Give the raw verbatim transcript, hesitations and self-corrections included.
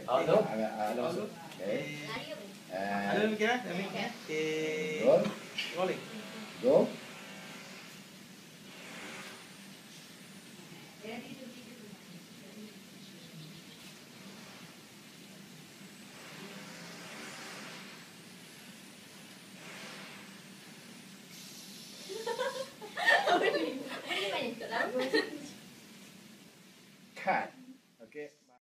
Ờ, đúng. À, à, đúng. Đúng. Đấy. À, Ada lagi kan? Ada lagi. Okay. roll. Rolling. Go. Cut.